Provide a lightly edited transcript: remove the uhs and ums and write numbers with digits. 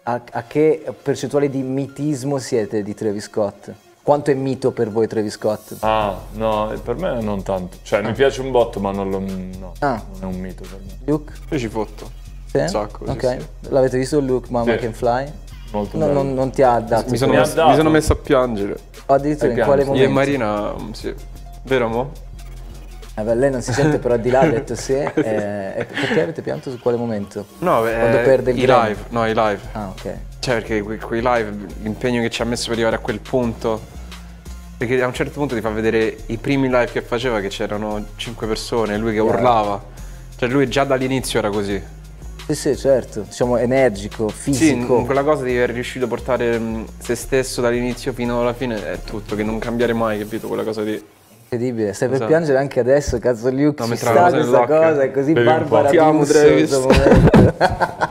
a che percentuale di mitismo siete di Travis Scott? Quanto è mito per voi Travis Scott? Ah, no, per me non tanto. Cioè, mi piace un botto, ma non è un mito per me. Luke? Io ci fotto. Sì? Un sacco, sì, ok. sì. L'avete visto Luke, Mama Sì. Can Fly? Molto bello. Non ti ha dato? Mi sono messo a piangere. Addirittura in quale Io e momento? Marina, sì. Vero, mo? Beh, lei non si sente però di là, ha detto sì. Perché avete pianto su quale momento? No, Quando perde il i Grammy? live. No, i live. Ah, ok. Cioè, perché quei live, l'impegno che ci ha messo per arrivare a quel punto. Perché a un certo punto ti fa vedere i primi live che faceva, che c'erano 5 persone, lui che urlava. Cioè, lui già dall'inizio era così. Sì, certo. Diciamo energico, fisico. Sì, quella cosa di aver riuscito a portare se stesso dall'inizio fino alla fine è tutto, che non cambiare mai, capito? Quella cosa di... Incredibile, stai per Esatto. piangere anche adesso, cazzo Luke, No, ci mentre la sta cosa questa nell'occhio. cosa, è così Bevi un po'. Barbara Ti amo, Busso, Travis. questo momento.